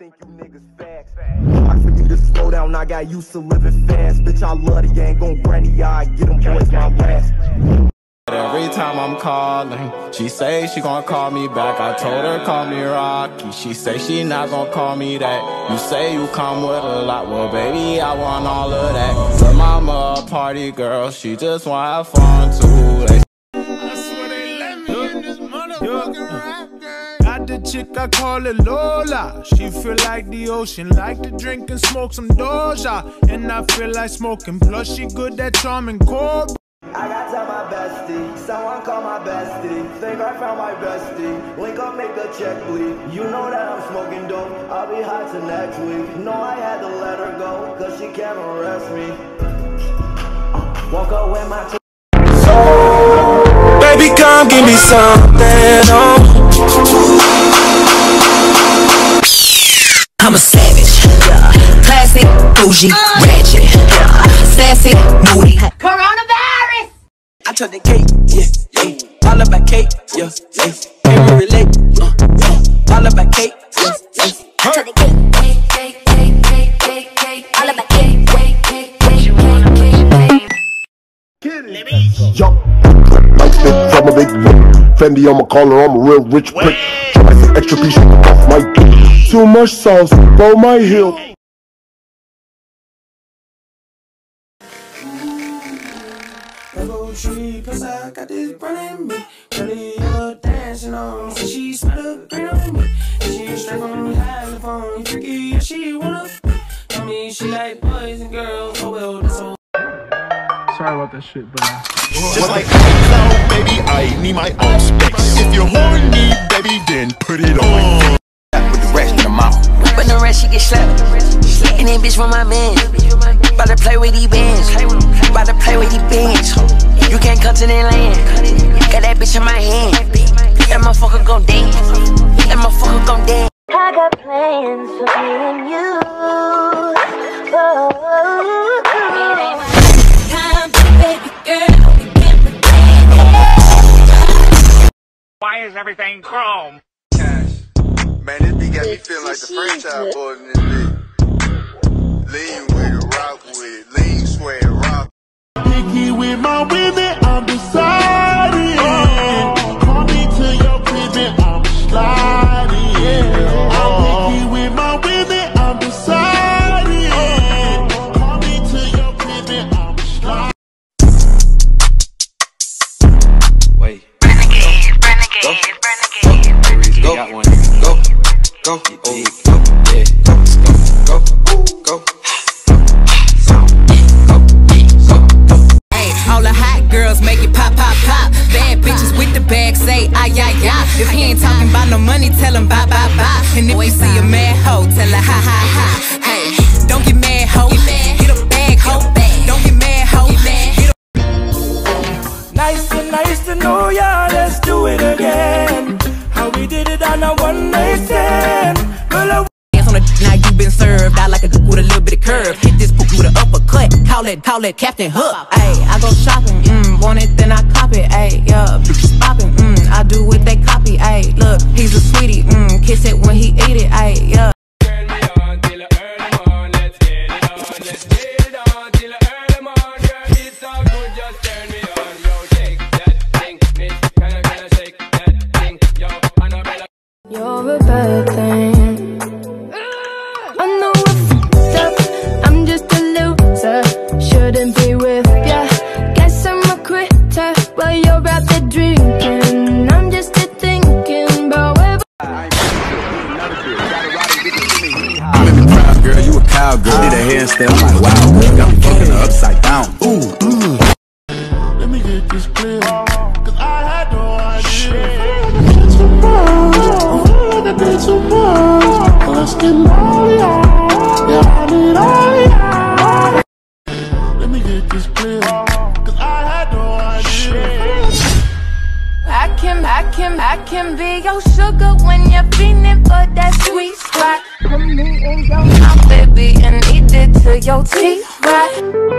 think you niggas fast. Hard for you to slow down, I got used to living fast. Bitch, I love the gang, gon' granny eye, get them boys my last. Every time I'm calling, she say she gon' call me back. I told her call me Rocky, she say she not gon' call me that. You say you come with a lot, well baby I want all of that. Her mama a party girl, she just wanna have fun too. I swear they let me in this motherfucking rap game. Got the chick, I call it Lola. She feel like the ocean, like to drink and smoke some Doja. And I feel like smoking, plus she good at charming cold. I gotta tell my bestie, someone call my bestie. Think I found my bestie, link up, make a check bleed. You know that I'm smoking dope, I'll be high till next week. No, I had to let her go, cause she can't arrest me. Walk up with my baby, come give me something, I'm a savage, classic, bougie, ratchet, sassy, moody. Coronavirus! I took the cake, yeah, all about cake, yeah, can we relate, all about cake, yeah, I took the cake, all about cake, Yo, like stick from a big whip. Fendi on my collar, I'm a real rich prick. Try some extra piece off my dick. Too much sauce, blow my heel. Cause I got this brand in me. Really dancing on me. She smell the green on me. She straight from me, high the phone. You freaky, yeah, she wanna. I mean, she like boys and girls. Oh well, that's all. Sorry about that shit, but just like iCloud, baby, I need my own space. If you're horny, baby, then put it on. With the rest in the mouth. But the rest, she get slapped. And then bitch from my man. About to play with these bands. About to play with these bands. You can't come to the land. Got that bitch in my hand. That motherfucker gon' dance. That motherfucker gon' dance. I got plans for me and you. Time, baby girl, we can pretend. Why is everything chrome? Man, this beat got me feeling like the franchise boys in this bitch. Lean with it, rock with it, lean, sweat, rock. Picky with my women, I'm deciding. Call me to your crib and I'm sliding. I'm picky with my women, I'm deciding. Call me to your crib and I'm sliding. Wait. Renegade. Go. Got one. Go, yeah, go. Hey, all the hot girls make it pop, pop, pop. Bad bitches with the bag say, ay, ay, ay. If he ain't talking about no money, tell him bye, bye, bye. And if you see a mad hoe, tell her ha, ha, ha. Hey, don't get mad, hoe. Get a bag, hoe. Don't get mad, hoe. Nice to know ya, let's do it again. How we did it on a one-night stand. Girl, now you been served. I like a dude with a little bit of curve. Hit this poop with an uppercut. Call it Captain Hook. Ayy, I go shopping. Want it, then I cop it. Ayy, yeah, bitches popping. I do what they copy. Ayy, look, he's a sweetie. Kiss it when he eat it. Ayy, yeah. Turn me on till the early morning. Let's get it on. Let's get it on till the early morning. Girl, it's all good. Just turn me on. Yo, shake that thing, miss. Can I shake that thing? Yo, Annabella. You're a bad thing. I know I fucked up, I'm just a loser. Shouldn't be with ya. Guess I'm a quitter while you're out there drinking. I'm just a thinking about where. I'm in the crowd, girl, you a cowgirl. Did a handstand like wow, girl. Got me kicking her upside down. Ooh. Let me get this clear, cause I had no idea. Too much, let's get naughty, yeah, I need all, yeah. Let me get this clear, cause I had no idea. I can be your sugar when you're feeling for that sweet spot. Put me in your mouth, baby, and eat it till your teeth rot.